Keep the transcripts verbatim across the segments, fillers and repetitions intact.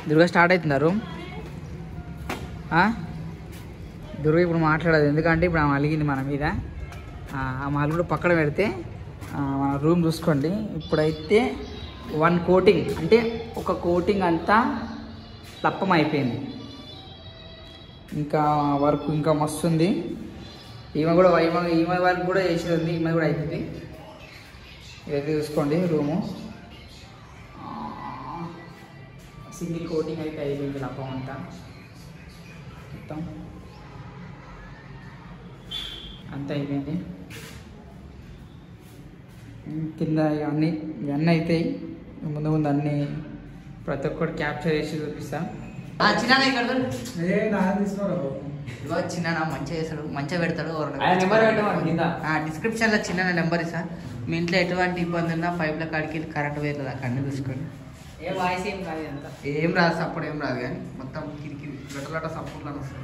Durga start అవుతున్నారు. దుర్గా ఇప్పుడు మాట్లాడదు, ఎందుకంటే ఇప్పుడు ఆమె అలిగింది మన మీద. ఆమె అలుగుడు పక్కన పెడితే మన రూమ్ చూసుకోండి. ఇప్పుడైతే వన్ కోటింగ్ అంటే ఒక కోటింగ్ అంతా లప్పం అయిపోయింది. ఇంకా వర్క్ ఇంకా మస్తు ఉంది. ఈమె కూడా ఈమె ఈమె వర్క్ కూడా చేసేది ఉంది, ఈమె కూడా అవుతుంది. ఇదైతే చూసుకోండి రూము. సింగిల్ కోటింగ్ అయితే అయిపోయింది లప్పం అంతా మొత్తం అంతా అయిపోయింది. కింద ఇవన్నీ ఇవన్నీ అవుతాయి. ముందు ముందు అన్నీ ప్రతి ఒక్కటి క్యాప్చర్ చేసి చూపిస్తా. చిన్న చిన్న మంచిగా చేస్తాడు, మంచిగా పెడతాడు. డిస్క్రిప్షన్ లో చిన్న నెంబర్ ఇస్తా. మీ ఇంట్లో ఎటువంటి ఇబ్బంది ఉన్నా పైప్ల కాడికి కరెంట్ వేయలేదు అక్కడ అన్ని చూసుకోండి. ఏ వాయిస్ ఏం కాదు, ఎంత ఏం రాదు, సపోర్ట్ ఏం రాదు, కానీ మొత్తం కిరికి గట్ట సపోర్ట్లో వస్తుంది.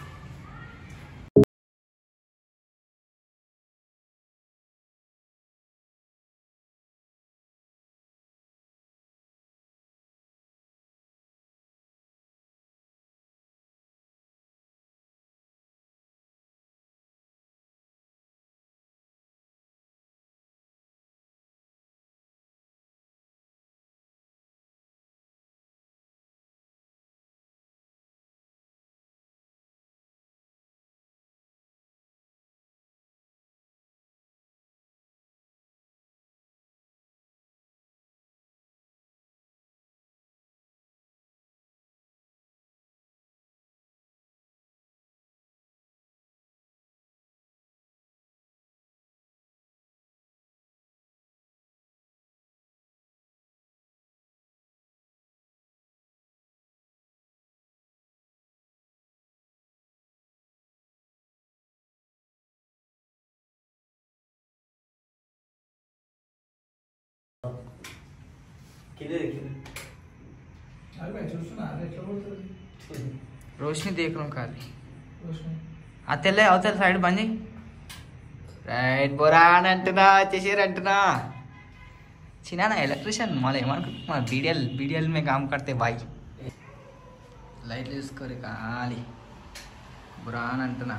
रोशनी देख रहा हूँ खाली అతెల్లే అవతల సైడ్ బంద్ చేయి. రైట్ బోరా అని అంటున్నా, చేసేరు అంటున్నా. చిన్న ఎలక్ట్రీషియన్ మళ్ళీ ఏమనుకుంటున్నా, బీడిఎల్ బీడిఎల్ మే కామ్ కడితే బాయ్. లైట్లు చూసుకోరు ఖాళీ బురా అని అంటున్నా.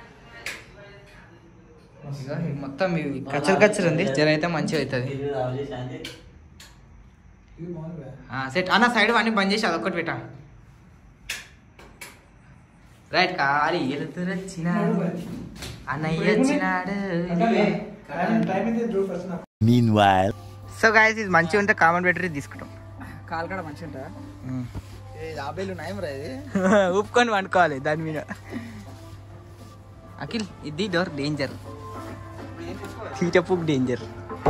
ఇక మొత్తం కచ్చరు కచ్చరు ఉంది, జర అయితే మంచిగా అవుతుంది. సెట్ అన్న సైడ్ అన్ని బంద్ చేసి అదొక్కటి పెట్టా. రైట్ ఖాళీ వెళ్తురు వచ్చినాడు అన్నయ్య వచ్చినాడు. సో గాయస్ ఇది మంచిగా ఉంటే కామెంట్ పెట్టి తీసుకుంటాం. కాలు కూడా మంచిగా ఉంటుందా? యాభైలు నయం రా, ఇది ఊపుకొని వండుకోవాలి దాని మీద. అఖిల్ ఇది డోర్ డేంజర్, తీటపు డేంజర్.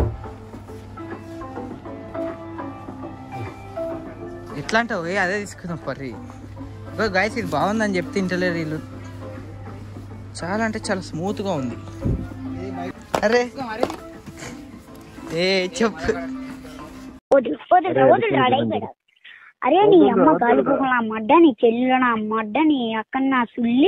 ఎట్లా అంటావు? ఏ అదే తీసుకుందాం పర్రి. గాయస్ ఇది బాగుందని చెప్తే తింటలేరు వీళ్ళు. చాలా అంటే చాలా స్మూత్గా ఉంది. అరే ఏ చెప్పు. అరే నీ అమ్మ కాలిపోక నా మడ్డ, నీ చెల్లెలు నా మడ్డ, నీ అక్క నా సుల్లి.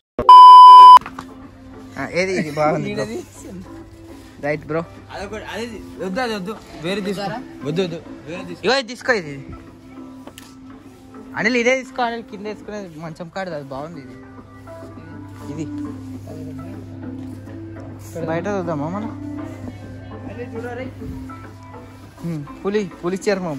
ఏది ఇది బాగుంది. రైట్ బ్రో, వద్దు అది వద్దు, వేరే తీసుకో. వద్దు వద్దు ఇగో ఇది తీసుకో. ఇది అనిల్ ఇదే తీసుకో. అనిల్ కింద వేసుకునేది మంచం కాదు, అది బాగుంది. ఇది ఇది బయట చూద్దామా మనం? పులి పులి చర్మం.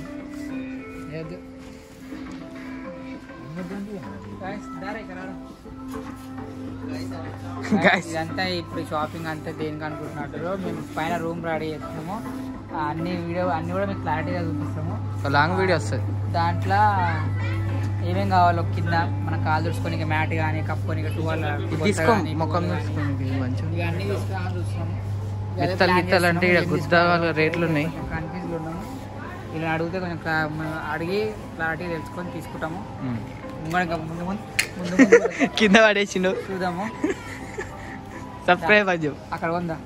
ఇదంతా ఇప్పుడు షాపింగ్ అంతా దేనికి అనుకుంటున్నట్టు మేము పైన రూమ్ రెడీ చేస్తున్నాము. అన్ని వీడియో అన్ని కూడా మీకు క్లారిటీగా చూపిస్తాము. లాంగ్ వీడియో వస్తుంది. దాంట్లో ఏమేం కావాలో కింద మన కాలు తుడుచుకొని మ్యాట్ కానీ కప్పుకొని టూవల్ తీసుకో, మొక్కలు తుడుచుకొని మంచిగా ఇక అన్నీ తీసుకోవాలని చూస్తున్నాము. గిత్తలు గిత్తలు అంటే ఇక్కడ గుద్ద రేట్లు ఉన్నాయి. కన్ఫ్యూజ్లో ఉన్నాము. ఇలా అడిగితే కొంచెం అడిగి క్లారిటీ తెలుసుకొని తీసుకుంటాము. ముందు ముందు ముందు కింద పడేసిండు చూద్దాము. సబ్స్క్రైబ్ అని చెప్పు అక్కడ ఉందా.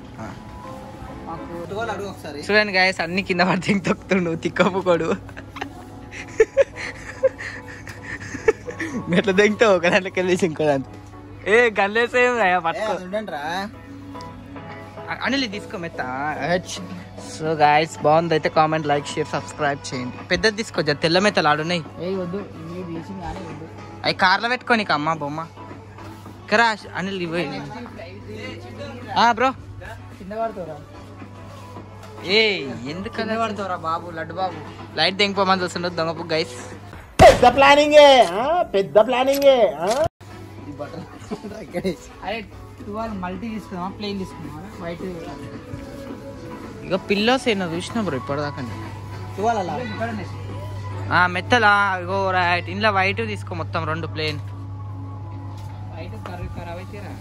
చూడండి గాయస్ అన్ని కింద పడితే తొక్కుతుండు తిక్కపుకోడు. ఎట్లా దిగుతావు ఒక దాంట్లోకి వెళ్ళేసి ఇంకో దాంట్లో. ఏ గల్లేసేం పట్టుకో అనిల్ తీసుకో మెత్త. సో గాయస్ బాగుంది అయితే కామెంట్ లైక్ షేర్ సబ్స్క్రైబ్ చేయండి. పెద్దది తీసుకో, తెల్ల మెత్తలు ఆడున్నాయి. ఏ వద్దు అవి కార్లో పెట్టుకోనిక అమ్మ బొమ్మ కరా అనిల్ ఇవ్వ బ్రో కింద పడుతావురా ఏ ఎందుకు కింద పడుతావురా బాబు లడ్డు బాబు. లైట్ దింగిపోమని చూస్తుండదు దొంగపు గైస్. పెద్ద ప్లానింగ్ పెద్ద ప్లానింగ్. అరే టువాల్ మల్టీ తీసుకున్నావా ప్లేన్ తీసుకున్నావా వైట్? ఇక పిల్లోస్ ఏమో చూసినా బ్రో ఇప్పటిదాకా టువాల్ మెత్తలా ఇగో రైట్ ఇంట్లో వైట్ తీసుకో మొత్తం రెండు ప్లేన్. వైట్ కర్రీ ఖరాబ్ అయితేరా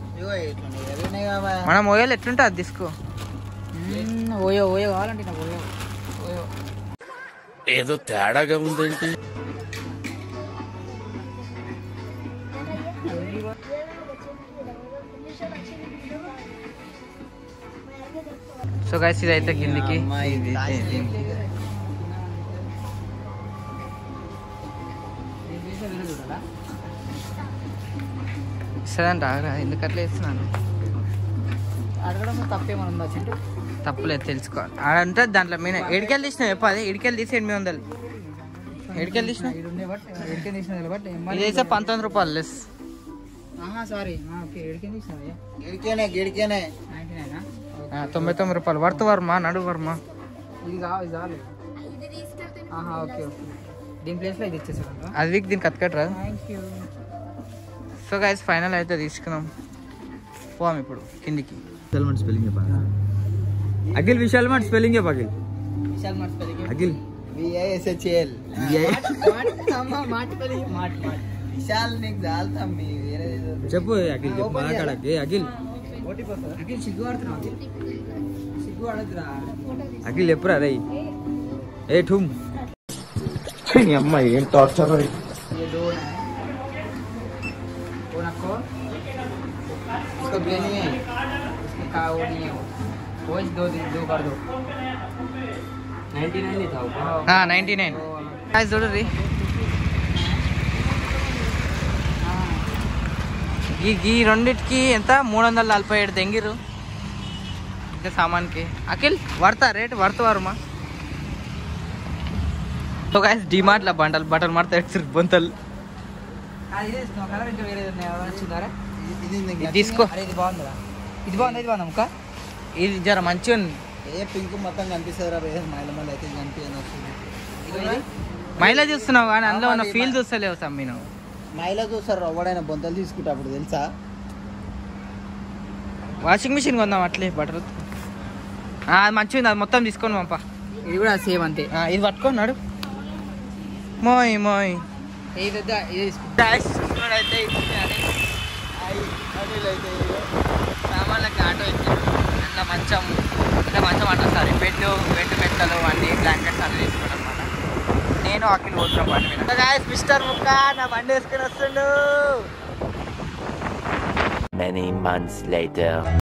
మనం ఓయోలు ఎట్లుంటే అది తీసుకో. ఓయో ఓయో కావాలంటే నాకు ఓయో ఓయో ఏదో తేడాగా ఉందేంటి? సో గైస్ ఇదైతే కిందికి ఇస్తుందంట. ఎందుకు అట్లా ఇస్తున్నాను అడగడం తప్పేమని ఉందా చెట్టు? తప్పులేదు తెలుసుకోవాలి. ఆడంటే దాంట్లో మీద ఎడికెళ్ళి తీసినావు ఎప్ప అది ఎడికెళ్ళి తీసి ఎనిమిది వందలు ఎడికెళ్ళి తీసిన ఇదైతే పంతొమ్మిది రూపాయలు లెస్. సారీ ఓకే ఎడికే తీసినావా? గిడికేనే గిడికేనే నైన్టీ నైనా? తొంభై తొమ్మిది రూపాయలు వర్త్ వర్మ నడు వర్మ. ఇది కావాలి ఇది చాలు. ఓకే ఓకే దీని ప్లేస్లో ఇది ఇచ్చేసాడు. అది వీక్ దీనికి కత్కట్రా. Thank you. So guys final అయితే తీసుకున్నాం. పోం ఇప్పుడు కిందికి. Spelling Akhil Vishal mart spelling చెప్పు Akhil. Vishal mart spelling Akhil V I S H L Vishal నీకు చాలుతాం మీ వేరే చెప్పు అఖిల్ చెప్పు మాట్లాడకి అఖిల్ అఖిల్ సిగ్గు ఆడుతున్నావు అఖిల్ సిగ్గు ఆడద్దురా. అఖిల్ చెప్పురా రే ఏ ఠుమ్ అమ్మాయి ఏం టార్చర్. ये दो है वो रखो इसको प्ले नहीं है इसमें का वो नहीं है वो वो दो दो कर दो नाइन्टी नाइन नहीं था वो నైన్టీ నైన్ గైస్ చూడండి. ఈ ఈ రెండిటికి ఎంత మూడు వందల నలభై ఏడు తెంగిరు ఇంకా సామాన్కి. అఖిల్ పడతా రేట్ పడుతు వారుమా. సో గైస్ డిమార్ట్లో బండలు బట్టలు మడతా ఎడుతురు బొంతలు. ఇదే ఇస్తున్నావు కలర్ ఇంకా వేరే వచ్చిందారా? ఇది తీసుకో. అరే ఇది బాగుందా? ఇది బాగుంది ఇది బాగుంది అమ్మక. ఇది జర మంచిగా ఉంది. ఏ పింక్ మొత్తం కనిపిస్తుంది రా మైల మళ్ళీ అయితే కనిపించదు. మైలా చూస్తున్నావు కానీ అందులో ఉన్న ఫీల్ చూస్తలేవు సమ్మి నువ్వు. మైలా చూస్తారు ఎవడైనా బొంతలు తీసుకుంటా అప్పుడు తెలుసా? వాషింగ్ మిషన్ కొందాం అట్లే బట్టలు. అది మంచిగా ఉంది అది మొత్తం తీసుకొని పంప. ఇది కూడా సేమ్ అంతే. ఇది పట్టుకున్నాడు మోయ్ మోయ్. ఇది వద్దా ఇది తీసుకో. అయితే సామాన్లకి ఆటో ఇచ్చాడు. అట్లా మంచం అంటే మంచం అంటారు సారీ బెడ్ బెడ్ మెత్తలు అన్ని బ్లాంకెట్స్ అన్నీ తీసుకోవడం అనమాట. నేను అక్కడ పోతున్నాం బండి మీద. మిస్టర్ ముక్క నా బండి వేసుకొని వస్తుండు. Many months later.